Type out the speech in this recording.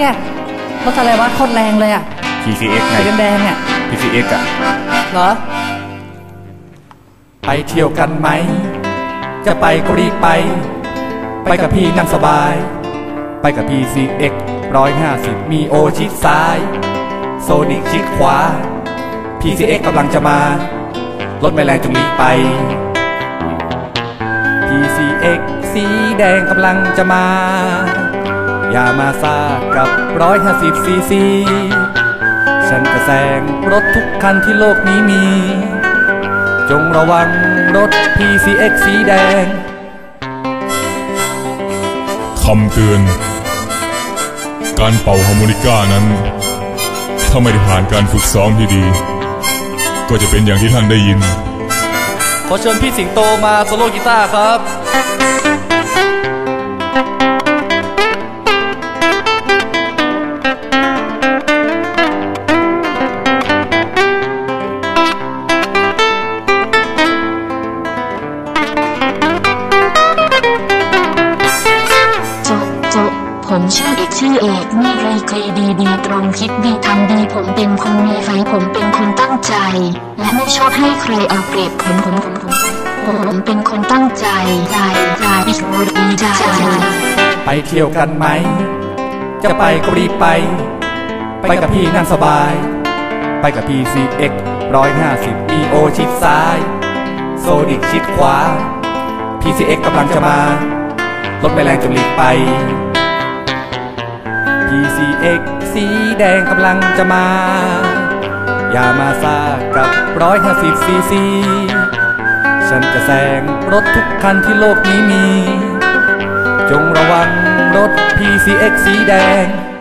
เนี่ยรถอะไรวะโคตรแรงเลยอ่ะ PCX ไงสีแดงๆเนี่ย PCX อ่ะเหรอไปเที่ยวกันไหมจะไปก็รีบไปกับพี่นั่งสบายไปกับ PCX 150มีโอชิดซ้ายโซนิกชิดขวา PCX กำลังจะมารถไม่แรงจงหลีกไป PCX สีแดงกำลังจะมาอย่ามาซ่ากับ150ซีซีฉันจะแซงรถทุกคันที่โลกนี้มีจงระวังรถ PCX สีแดงคำเตือนการเป่าฮาร์โมนิก้านั้นถ้าไม่ได้ผ่านการฝึกซ้อมที่ดีก็จะเป็นอย่างที่ท่านได้ยินขอเชิญพี่สิงโตมาโซโล่กีตาร์ครับผมชื่อเอกนี่เลยเคยดีตรงคิดดีทำดีผมเป็นคนมีไฟผมเป็นคนตั้งใจและไม่ชอบให้ใครเอาเปรียบผมเป็นคนตั้งใจไปเที่ยวกันไหมจะไปก็รีบไปกับพี่นั่งสบายไปกับ PCX 150มีโอชิดซ้ายโซนิกชิดขวา PCX กำลังจะมารถไม่แรงจงหลีกไปPCX สีแดงกำลังจะมาอย่ามาซ่ากับ150ซีซีฉันจะแซงรถทุกคันที่โลกนี้มีจงระวังรถ PCX สีแดง